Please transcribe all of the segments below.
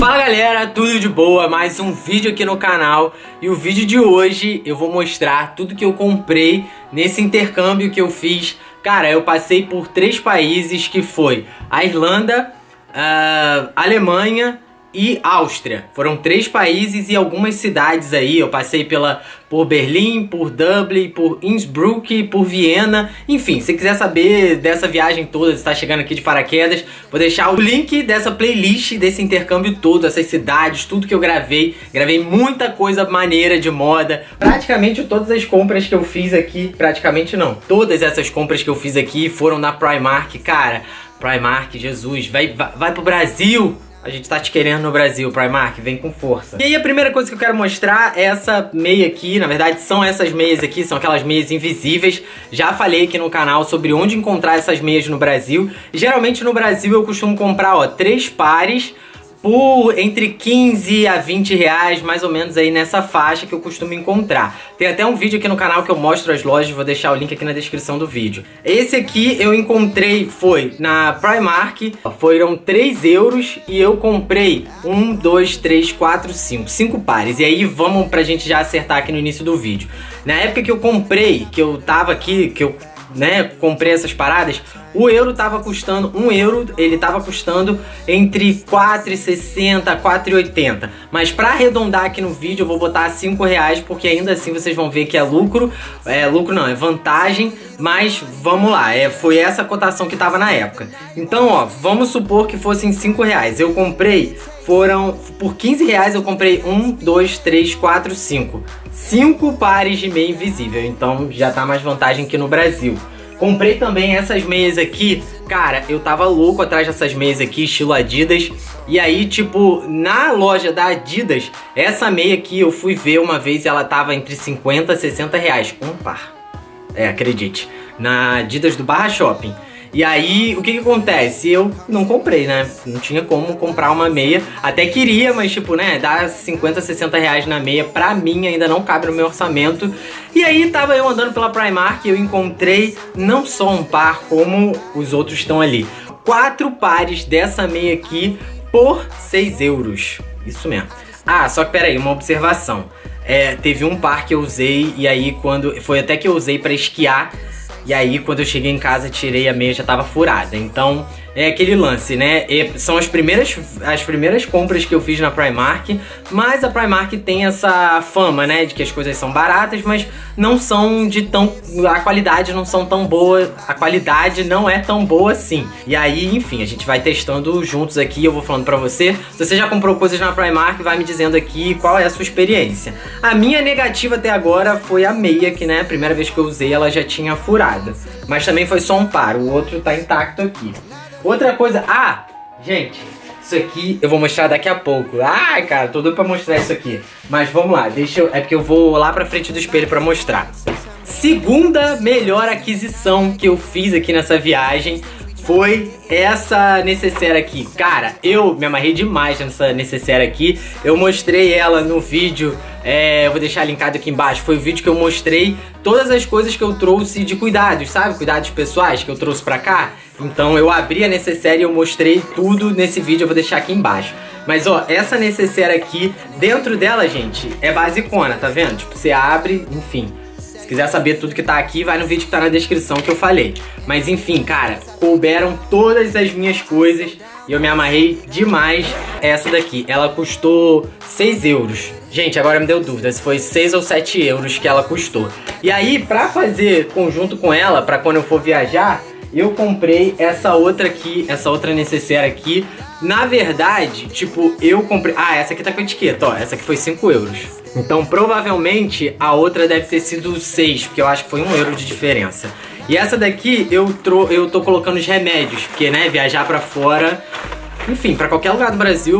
Fala galera, tudo de boa? Mais um vídeo aqui no canal. E o vídeo de hoje eu vou mostrar tudo que eu comprei nesse intercâmbio que eu fiz. Cara, eu passei por 3 países, que foi a Irlanda, Alemanha e Áustria. Foram 3 países e algumas cidades aí. Eu passei por Berlim, por Dublin, por Innsbruck, por Viena. Enfim, se quiser saber dessa viagem toda, se tá chegando aqui de paraquedas, vou deixar o link dessa playlist, desse intercâmbio todo, essas cidades, tudo que eu gravei. Gravei muita coisa maneira de moda. Praticamente todas as compras que eu fiz aqui, praticamente não, todas essas compras que eu fiz aqui foram na Primark. Cara, Primark, Jesus, vai pro Brasil! A gente tá te querendo no Brasil, Primark, vem com força. E aí a primeira coisa que eu quero mostrar é essa meia aqui. Na verdade são essas meias aqui, são aquelas meias invisíveis. Já falei aqui no canal sobre onde encontrar essas meias no Brasil. Geralmente no Brasil eu costumo comprar, ó, 3 pares por entre 15 a 20 reais, mais ou menos aí nessa faixa que eu costumo encontrar. Tem até um vídeo aqui no canal que eu mostro as lojas, vou deixar o link aqui na descrição do vídeo. Esse aqui eu encontrei, foi na Primark, foram 3 euros e eu comprei 1, 2, 3, 4, 5 pares. E aí vamos pra gente já acertar aqui no início do vídeo. Na época que eu comprei, que eu tava aqui, que eu comprei essas paradas, o euro tava custando, 1 euro, ele tava custando entre 4,60 a 4,80. Mas pra arredondar aqui no vídeo eu vou botar 5 reais, porque ainda assim vocês vão ver que é lucro. Lucro não, é vantagem, mas vamos lá, foi essa cotação que tava na época. Então, ó, vamos supor que fossem 5 reais. Eu comprei, por 15 reais eu comprei 1, 2, 3, 4, 5 pares de meia invisível, então já tá mais vantagem que no Brasil. Comprei também essas meias aqui. Cara, eu tava louco atrás dessas meias aqui, estilo Adidas. E aí, tipo, na loja da Adidas, essa meia aqui eu fui ver uma vez e ela tava entre 50 e 60 reais, um par. Acredite, na Adidas do Barra Shopping. E aí, o que acontece? Eu não comprei, né? Não tinha como comprar uma meia. Até queria, mas tipo, né? Dar 50, 60 reais na meia, pra mim, ainda não cabe no meu orçamento. E aí, tava eu andando pela Primark e eu encontrei não só um par, como os outros estão ali. 4 pares dessa meia aqui por 6 euros. Isso mesmo. Ah, só que peraí, uma observação. Teve um par que eu usei e aí foi até que eu usei pra esquiar. E aí, quando eu cheguei em casa, tirei a meia, já tava furada. Então, é aquele lance, né? São as primeiras compras que eu fiz na Primark. Mas a Primark tem essa fama, né? De que as coisas são baratas, mas não são a qualidade não são tão boa. A qualidade não é tão boa assim. E aí, enfim, a gente vai testando juntos aqui. Eu vou falando pra você. Se você já comprou coisas na Primark, vai me dizendo aqui qual é a sua experiência. A minha negativa até agora foi a meia, que, né? A primeira vez que eu usei, ela já tinha furado. Mas também foi só um par, o outro tá intacto aqui. Outra coisa, gente, isso aqui eu vou mostrar daqui a pouco. Ai, cara, tô doido pra mostrar isso aqui. Mas vamos lá, é porque eu vou lá pra frente do espelho pra mostrar. Segunda melhor aquisição que eu fiz aqui nessa viagem foi essa necessaire aqui. Cara, eu me amarrei demais nessa necessaire aqui. Eu mostrei ela no vídeo, eu vou deixar linkado aqui embaixo. Foi o vídeo que eu mostrei todas as coisas que eu trouxe de cuidados, sabe? Cuidados pessoais que eu trouxe pra cá. Então eu abri a necessaire e eu mostrei tudo nesse vídeo, eu vou deixar aqui embaixo. Mas ó, essa necessaire aqui, dentro dela, gente, é basicona, tá vendo? Tipo, você abre, enfim. Se quiser saber tudo que tá aqui, vai no vídeo que tá na descrição que eu falei. Mas enfim, cara, couberam todas as minhas coisas e eu me amarrei demais essa daqui. Ela custou 6 euros. Gente, agora me deu dúvida se foi 6 ou 7 euros que ela custou. E aí, pra fazer conjunto com ela, pra quando eu for viajar, eu comprei essa outra aqui, essa outra necessaire aqui. Na verdade, tipo, eu comprei... essa aqui tá com etiqueta, ó. Essa aqui foi 5 euros. Então, provavelmente, a outra deve ter sido 6, porque eu acho que foi 1 euro de diferença. E essa daqui, eu tô colocando os remédios, porque, né, viajar pra fora... Enfim, pra qualquer lugar do Brasil,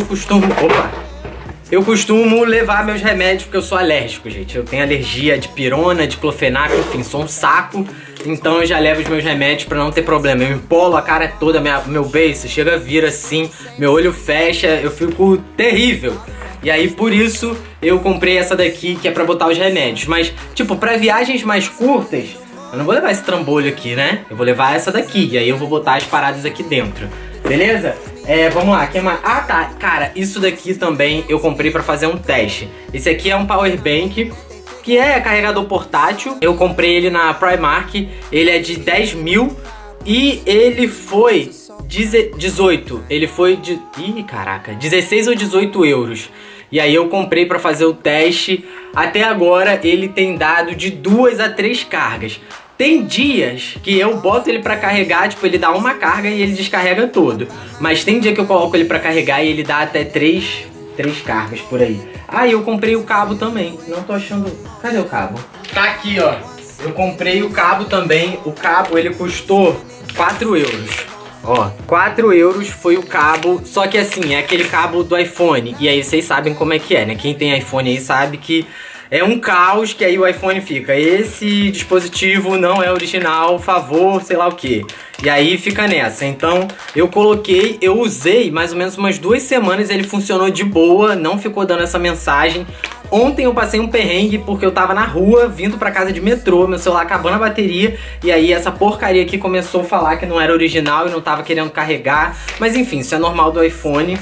eu costumo levar meus remédios, porque eu sou alérgico, gente. Eu tenho alergia de pirona, de clofenaco, enfim, sou um saco. Então eu já levo os meus remédios pra não ter problema. Eu empolo a cara toda, meu beiço chega a vir assim, meu olho fecha, eu fico terrível. E aí, por isso, eu comprei essa daqui, que é pra botar os remédios. Mas, tipo, pra viagens mais curtas, eu não vou levar esse trambolho aqui, né? Eu vou levar essa daqui, e aí eu vou botar as paradas aqui dentro. Beleza? Vamos lá, que mais? Ah, tá, cara, isso daqui também eu comprei pra fazer um teste. Esse aqui é um power bank, que é carregador portátil. Eu comprei ele na Primark, ele é de 10 mil e ele foi 18. Ele foi de... Ih, caraca, 16 ou 18 euros. E aí eu comprei pra fazer o teste. Até agora ele tem dado de 2 a 3 cargas. Tem dias que eu boto ele pra carregar, tipo, ele dá uma carga e ele descarrega todo. Mas tem dia que eu coloco ele pra carregar e ele dá até 3 cargas por aí. Ah, e eu comprei o cabo também. Não tô achando... Cadê o cabo? Tá aqui, ó. Eu comprei o cabo também. O cabo, ele custou 4 euros. Ó, 4 euros foi o cabo. Só que assim, é aquele cabo do iPhone. E aí vocês sabem como é que é, né? Quem tem iPhone aí sabe que é um caos, que aí o iPhone fica: esse dispositivo não é original, favor, sei lá o que. E aí fica nessa. Então eu coloquei, eu usei mais ou menos umas 2 semanas, ele funcionou de boa, não ficou dando essa mensagem. Ontem eu passei um perrengue porque eu tava na rua, vindo pra casa de metrô, meu celular acabando a bateria, e aí essa porcaria aqui começou a falar que não era original e não tava querendo carregar. Mas enfim, isso é normal do iPhone,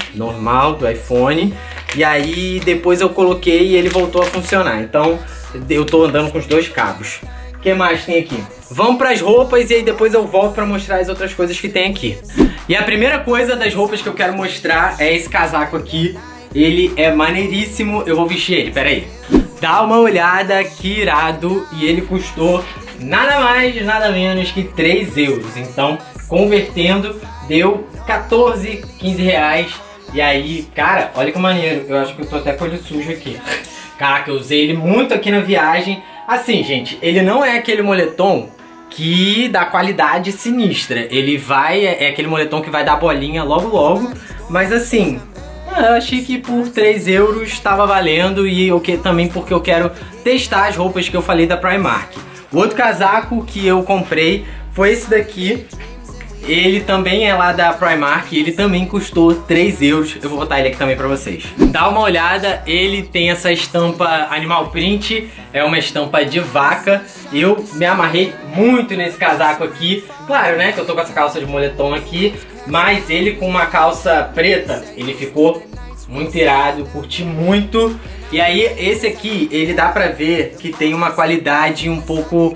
E aí depois eu coloquei e ele voltou a funcionar. Então eu tô andando com os 2 cabos. O que mais tem aqui? Vamos pras roupas e aí depois eu volto pra mostrar as outras coisas que tem aqui. E a primeira coisa das roupas que eu quero mostrar é esse casaco aqui. Ele é maneiríssimo, eu vou vestir ele, pera aí. Dá uma olhada, que irado. E ele custou nada mais, nada menos que 3 euros. Então, convertendo, deu 14, 15 reais. E aí, cara, olha que maneiro. Eu acho que eu tô até com o olho sujo aqui. Caraca, eu usei ele muito aqui na viagem. Assim, gente, ele não é aquele moletom que dá qualidade sinistra. Ele vai, é aquele moletom que vai dar bolinha logo logo. Mas assim... eu achei que por 3 euros estava valendo, e também porque eu quero testar as roupas que eu falei da Primark. O outro casaco que eu comprei foi esse daqui. Ele também é lá da Primark, ele também custou 3 euros. Eu vou botar ele aqui também pra vocês. Dá uma olhada, ele tem essa estampa animal print, é uma estampa de vaca. Eu me amarrei muito nesse casaco aqui. Claro, né, que eu tô com essa calça de moletom aqui, mas ele com uma calça preta, ele ficou muito irado, curti muito. E aí esse aqui, ele dá pra ver que tem uma qualidade um pouco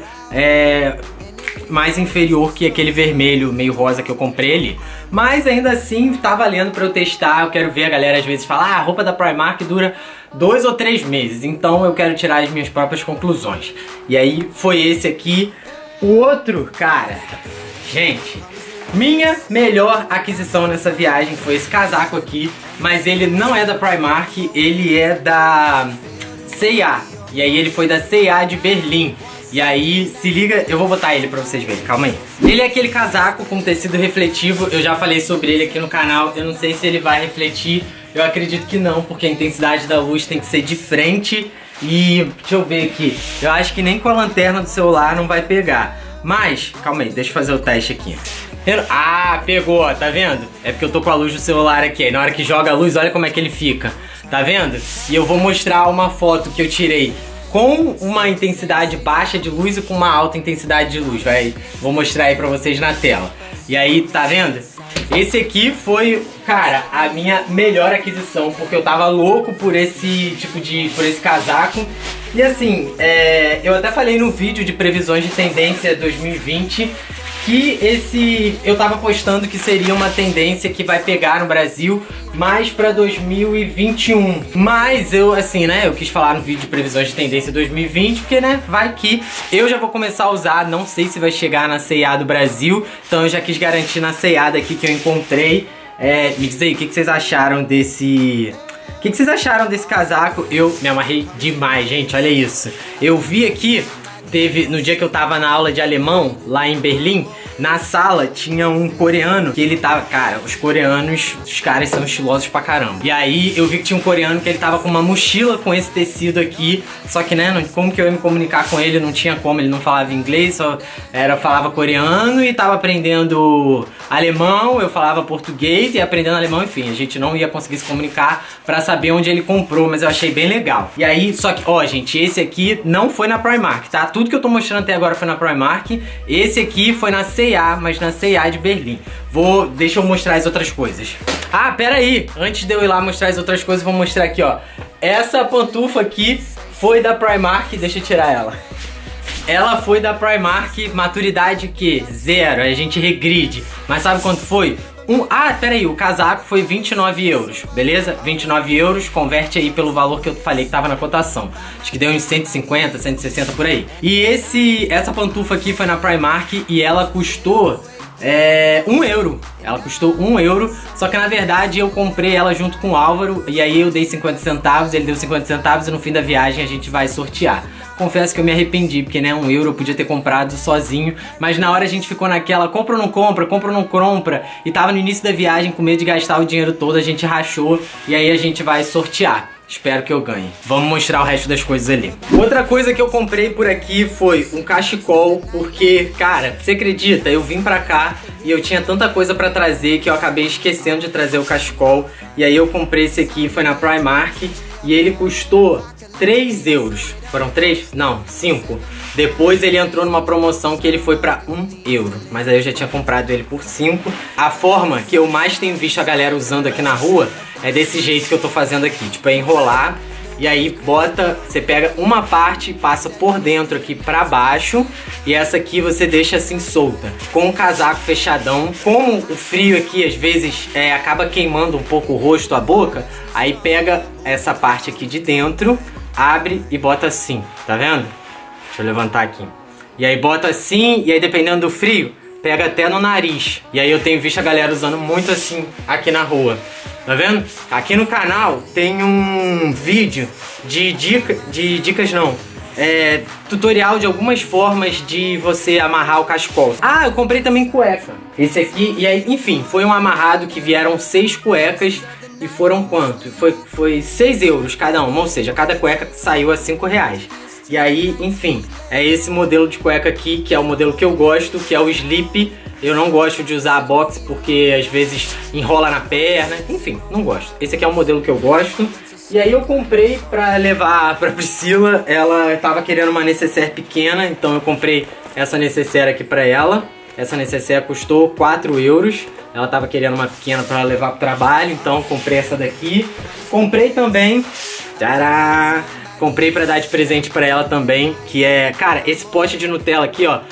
mais inferior que aquele vermelho meio rosa que eu comprei ali. Mas ainda assim tá valendo pra eu testar. Eu quero ver, a galera às vezes fala: ah, a roupa da Primark dura 2 ou 3 meses. Então eu quero tirar as minhas próprias conclusões. E aí foi esse aqui. O outro, cara, gente, minha melhor aquisição nessa viagem foi esse casaco aqui. Mas ele não é da Primark, ele é da C&A. E aí ele foi da C&A de Berlim. E aí, se liga, eu vou botar ele pra vocês verem, calma aí. Ele é aquele casaco com tecido refletivo, eu já falei sobre ele aqui no canal. Eu não sei se ele vai refletir, eu acredito que não, porque a intensidade da luz tem que ser de frente. E deixa eu ver aqui, eu acho que nem com a lanterna do celular não vai pegar. Mas, calma aí, deixa eu fazer o teste aqui. Ah, pegou, tá vendo? É porque eu tô com a luz do celular aqui, aí na hora que joga a luz, olha como é que ele fica. Tá vendo? E eu vou mostrar uma foto que eu tirei com uma intensidade baixa de luz e com uma alta intensidade de luz. Vou mostrar aí pra vocês na tela. E aí, tá vendo? Esse aqui foi, cara, a minha melhor aquisição, porque eu tava louco por esse casaco. E assim, eu até falei no vídeo de previsões de tendência 2020 que eu tava postando que seria uma tendência que vai pegar no Brasil mais pra 2021. Mas eu, assim, né, eu quis falar no vídeo de previsões de tendência 2020, porque, né, vai que eu já vou começar a usar. Não sei se vai chegar na C&A do Brasil, então eu já quis garantir na C&A daqui que eu encontrei. Me diz aí, o que vocês acharam desse... O que vocês acharam desse casaco? Eu me amarrei demais, gente, olha isso. Eu vi aqui... no dia que eu tava na aula de alemão, lá em Berlim, na sala tinha um coreano que ele tava... Cara, os coreanos, os caras são estilosos pra caramba. E aí eu vi que tinha um coreano que ele tava com uma mochila com esse tecido aqui. Só que, né, como que eu ia me comunicar com ele? Não tinha como, ele não falava inglês, falava coreano e tava aprendendo alemão. Eu falava português e aprendendo alemão, enfim. A gente não ia conseguir se comunicar pra saber onde ele comprou, mas eu achei bem legal. E aí, só que, ó, gente, esse aqui não foi na Primark, tá? Tudo que eu tô mostrando até agora foi na Primark. Esse aqui foi na C&A C&A, mas na C&A de Berlim. Deixa eu mostrar as outras coisas. Ah, pera aí, antes de eu ir lá mostrar as outras coisas, vou mostrar aqui, ó. Essa pantufa aqui foi da Primark, deixa eu tirar ela. Ela foi da Primark, maturidade que? 0, a gente regride. Mas sabe quanto foi? Pera aí, o casaco foi 29 euros, beleza? 29 euros, converte aí pelo valor que eu falei que tava na cotação. Acho que deu uns 150, 160 por aí. E essa pantufa aqui foi na Primark e ela custou 1 euro. Ela custou 1 euro, só que na verdade eu comprei ela junto com o Álvaro. E aí eu dei 50 centavos, ele deu 50 centavos e no fim da viagem a gente vai sortear. Confesso que eu me arrependi, porque né, 1 euro eu podia ter comprado sozinho. Mas na hora a gente ficou naquela, compra ou não compra, compra ou não compra. E tava no início da viagem com medo de gastar o dinheiro todo, a gente rachou. E aí a gente vai sortear. Espero que eu ganhe. Vamos mostrar o resto das coisas ali. Outra coisa que eu comprei por aqui foi um cachecol, porque, cara, você acredita? Eu vim pra cá e eu tinha tanta coisa pra trazer que eu acabei esquecendo de trazer o cachecol. E aí eu comprei esse aqui, foi na Primark, e ele custou 3 euros. Foram 3? Não, 5. Depois ele entrou numa promoção que ele foi pra 1 euro. Mas aí eu já tinha comprado ele por 5. A forma que eu mais tenho visto a galera usando aqui na rua é desse jeito que eu tô fazendo aqui. Tipo, é enrolar e aí você pega uma parte e passa por dentro aqui pra baixo. E essa aqui você deixa assim solta, com o casaco fechadão. Como o frio aqui às vezes acaba queimando um pouco o rosto, a boca, aí pega essa parte aqui de dentro, abre e bota assim, tá vendo? Deixa eu levantar aqui. E aí bota assim, e aí dependendo do frio, pega até no nariz. E aí eu tenho visto a galera usando muito assim aqui na rua. Tá vendo? Aqui no canal tem um vídeo de dicas não. Tutorial de algumas formas de você amarrar o cachecol. Ah, eu comprei também cueca. Esse aqui, e aí, enfim, foi um amarrado que vieram 6 cuecas. E foram quanto? Foi 6 euros cada uma, ou seja, cada cueca saiu a 5 reais. E aí, enfim, é esse modelo de cueca aqui, que é o modelo que eu gosto, que é o Slip. Eu não gosto de usar a box porque às vezes enrola na perna, enfim, não gosto. Esse aqui é o modelo que eu gosto. E aí eu comprei pra levar pra Priscila, ela tava querendo uma necessaire pequena, então eu comprei essa necessaire aqui pra ela. Essa necessaire custou 4 euros. Ela tava querendo uma pequena pra levar pro trabalho, então comprei essa daqui. Comprei também, tcharam! Comprei pra dar de presente pra ela também, que é, cara, esse pote de Nutella aqui, ó,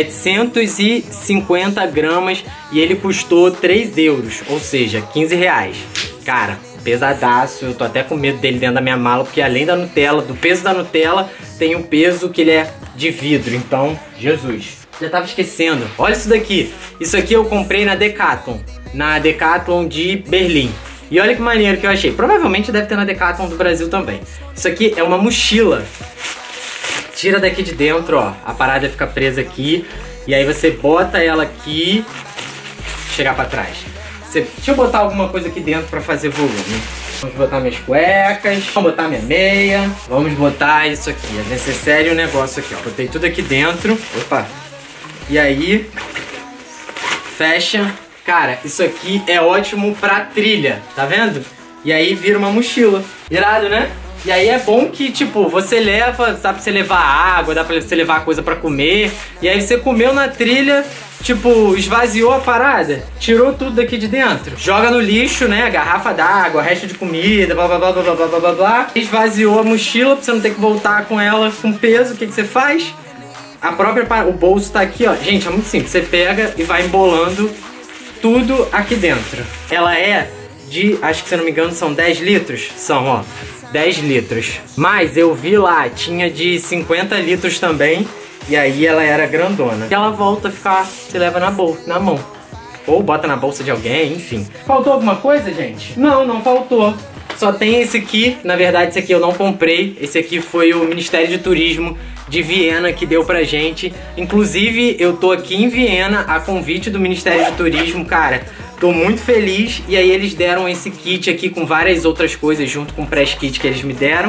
750 gramas e ele custou 3 euros, ou seja, 15 reais. Cara, pesadaço, eu tô até com medo dele dentro da minha mala, porque além da Nutella, do peso da Nutella, tem o peso que ele é de vidro, então, Jesus. Já tava esquecendo. Olha isso daqui. Isso aqui eu comprei na Decathlon de Berlim. E olha que maneiro que eu achei. Provavelmente deve ter na Decathlon do Brasil também. Isso aqui é uma mochila. Tira daqui de dentro, ó. A parada fica presa aqui. E aí você bota ela aqui. Chegar pra trás. Deixa eu botar alguma coisa aqui dentro pra fazer volume. Vamos botar minhas cuecas. Vamos botar minha meia. Vamos botar isso aqui. É necessário o negócio aqui, ó. Botei tudo aqui dentro. Opa. E aí, fecha. Cara, isso aqui é ótimo pra trilha, tá vendo? E aí vira uma mochila. Irado, né? E aí é bom que, tipo, você leva, dá pra você levar água, dá pra você levar coisa pra comer. E aí você comeu na trilha, tipo, esvaziou a parada, tirou tudo daqui de dentro. Joga no lixo, né? Garrafa d'água, resto de comida, blá blá blá blá blá blá blá blá. Esvaziou a mochila pra você não ter que voltar com ela com peso. O que que você faz? O bolso tá aqui, ó. Gente, é muito simples. Você pega e vai embolando tudo aqui dentro. Ela é de, acho que se eu não me engano, são 10 litros. São, ó, 10 litros. Mas eu vi lá, tinha de 50 litros também. E aí ela era grandona. E ela volta a ficar, você leva na mão. Ou bota na bolsa de alguém, enfim. Faltou alguma coisa, gente? Não, não faltou. Só tem esse aqui. Na verdade, esse aqui eu não comprei. Esse aqui foi o Ministério de Turismo de Viena que deu pra gente. Inclusive, eu tô aqui em Viena a convite do Ministério de Turismo, cara. Tô muito feliz. E aí eles deram esse kit aqui com várias outras coisas junto com o press kit que eles me deram.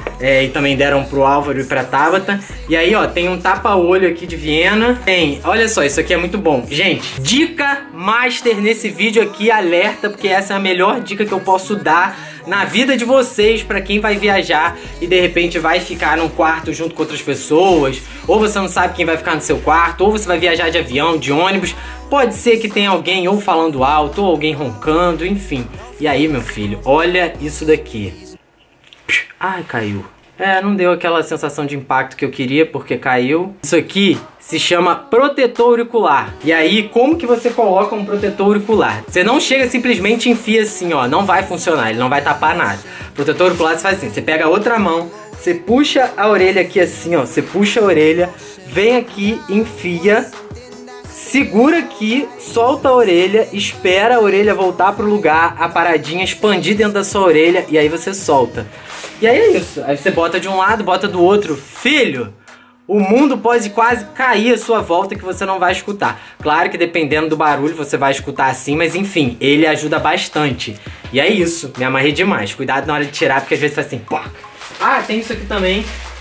e também deram pro Álvaro e pra Tabata. E aí, ó, tem um tapa-olho aqui de Viena. Tem, olha só, isso aqui é muito bom. Gente, dica master nesse vídeo aqui, alerta, porque essa é a melhor dica que eu posso dar na vida de vocês, pra quem vai viajar e de repente vai ficar num quarto junto com outras pessoas, ou você não sabe quem vai ficar no seu quarto, ou você vai viajar de avião, de ônibus. Pode ser que tenha alguém ou falando alto, ou alguém roncando, enfim. E aí, meu filho, olha isso daqui. Ai, caiu. Não deu aquela sensação de impacto que eu queria, porque caiu. Isso aqui se chama protetor auricular. E aí, como que você coloca um protetor auricular? Você não chega simplesmente e enfia assim, ó. Não vai funcionar, ele não vai tapar nada. Protetor auricular você faz assim, você pega a outra mão, você puxa a orelha aqui assim, ó. Você puxa a orelha, vem aqui, enfia, segura aqui, solta a orelha, espera a orelha voltar pro lugar, a paradinha expandir dentro da sua orelha e aí você solta. E aí é isso, aí você bota de um lado, bota do outro. Filho, o mundo pode quase cair à sua volta que você não vai escutar. Claro que dependendo do barulho você vai escutar assim, mas enfim, ele ajuda bastante. E é isso, me amarrei demais. Cuidado na hora de tirar, porque às vezes faz assim, pá. Ah, tem isso aqui também,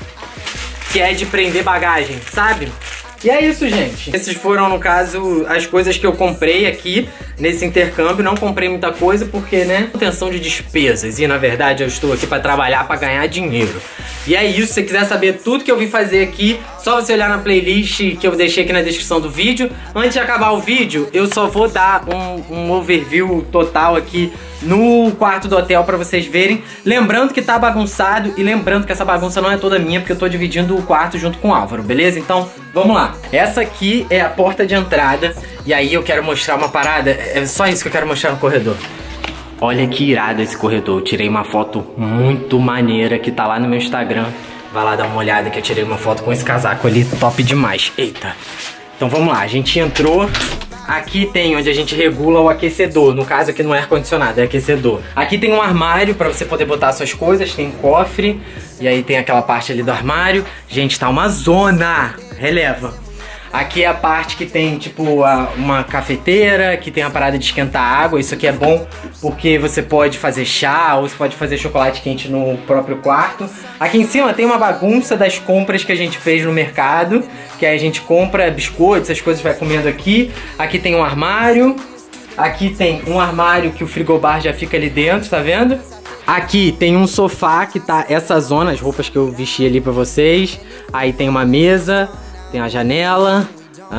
que é de prender bagagem, sabe? E é isso, gente. Esses foram, no caso, as coisas que eu comprei aqui nesse intercâmbio. Não comprei muita coisa porque, né, intenção de despesas. E, na verdade, eu estou aqui para trabalhar, para ganhar dinheiro. E é isso. Se você quiser saber tudo que eu vim fazer aqui, só você olhar na playlist que eu deixei aqui na descrição do vídeo. Antes de acabar o vídeo, eu só vou dar um overview total aqui no quarto do hotel pra vocês verem. Lembrando que tá bagunçado e lembrando que essa bagunça não é toda minha, porque eu tô dividindo o quarto junto com o Álvaro, beleza? Então, vamos lá. Essa aqui é a porta de entrada. E aí eu quero mostrar uma parada. É só isso que eu quero mostrar no corredor. Olha que irado esse corredor. Eu tirei uma foto muito maneira que tá lá no meu Instagram. Vai lá dar uma olhada que eu tirei uma foto com esse casaco ali, top demais. Eita. Então vamos lá, a gente entrou. Aqui tem onde a gente regula o aquecedor. No caso aqui não é ar-condicionado, é aquecedor. Aqui tem um armário pra você poder botar suas coisas. Tem um cofre. E aí tem aquela parte ali do armário. Gente, tá uma zona. Releva. Aqui é a parte que tem, tipo, uma cafeteira, que tem a parada de esquentar água. Isso aqui é bom porque você pode fazer chá ou você pode fazer chocolate quente no próprio quarto. Aqui em cima tem uma bagunça das compras que a gente fez no mercado, que aí a gente compra biscoitos, essas coisas vai comendo aqui. Aqui tem um armário. Aqui tem um armário que o frigobar já fica ali dentro, tá vendo? Aqui tem um sofá que tá essa zona, as roupas que eu vesti ali pra vocês. Aí tem uma mesa. Tem a janela,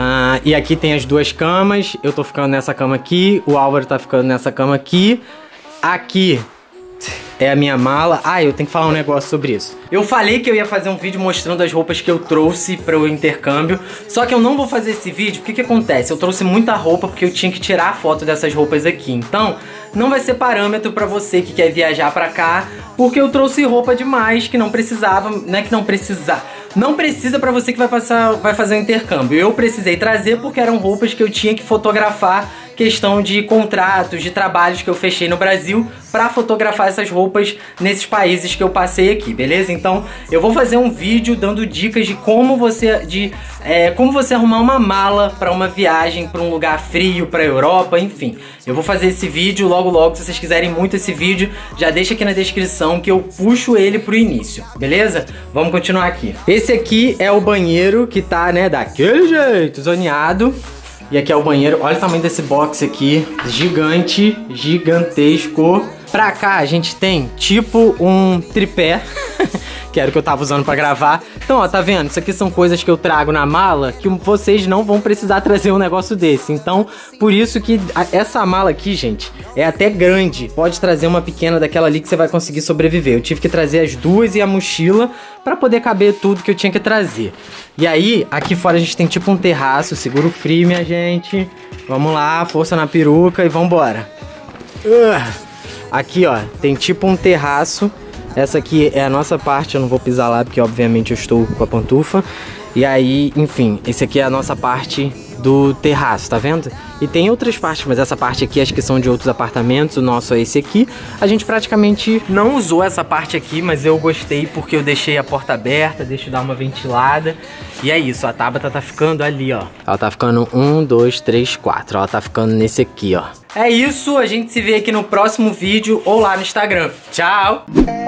e aqui tem as duas camas. Eu tô ficando nessa cama aqui, o Álvaro tá ficando nessa cama aqui. Aqui é a minha mala. Eu tenho que falar um negócio sobre isso. Eu falei que eu ia fazer um vídeo mostrando as roupas que eu trouxe para o intercâmbio. Só que eu não vou fazer esse vídeo, porque o que acontece? Eu trouxe muita roupa porque eu tinha que tirar a foto dessas roupas aqui. Então, não vai ser parâmetro para você que quer viajar para cá, porque eu trouxe roupa demais que não precisava, né? Que não precisa. Não precisa pra você que vai fazer o intercâmbio. Eu precisei trazer porque eram roupas que eu tinha que fotografar, questão de contratos, de trabalhos que eu fechei no Brasil pra fotografar essas roupas nesses países que eu passei aqui, beleza? Então eu vou fazer um vídeo dando dicas de como você arrumar uma mala pra uma viagem pra um lugar frio, pra Europa, enfim. Eu vou fazer esse vídeo logo, se vocês quiserem muito esse vídeo, já deixa aqui na descrição que eu puxo ele pro início, beleza? Vamos continuar aqui. Esse aqui é o banheiro que tá, né, daquele jeito, zoneado. E aqui é o banheiro. Olha o tamanho desse box aqui. Gigante, gigantesco. Pra cá a gente tem tipo um tripé. Que era o que eu tava usando pra gravar. Então, ó, tá vendo? Isso aqui são coisas que eu trago na mala que vocês não vão precisar trazer um negócio desse. Então, por isso que essa mala aqui, gente, é até grande. Pode trazer uma pequena daquela ali que você vai conseguir sobreviver. Eu tive que trazer as duas e a mochila pra poder caber tudo que eu tinha que trazer. E aí, aqui fora a gente tem tipo um terraço. Segura o frio, minha gente. Vamos lá, força na peruca e vambora. Aqui, ó, tem tipo um terraço. Essa aqui é a nossa parte, eu não vou pisar lá porque obviamente eu estou com a pantufa. E aí, enfim, esse aqui é a nossa parte do terraço, tá vendo? E tem outras partes, mas essa parte aqui acho que são de outros apartamentos, o nosso é esse aqui. A gente praticamente não usou essa parte aqui, mas eu gostei porque eu deixei a porta aberta, deixo dar uma ventilada. E é isso, a Tabata tá ficando ali, ó. Ela tá ficando 1, 2, 3, 4, ela tá ficando nesse aqui, ó. É isso, a gente se vê aqui no próximo vídeo ou lá no Instagram. Tchau!